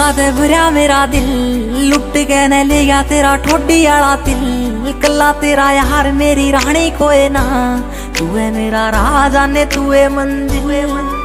इश्का ते भरया मेरा दिल, लुट के न ले गया तेरा ठोडी आला दिल। कला तेरा यार मेरी रानी कोई ना, तू है मेरा राजा ने तू है मंजिल।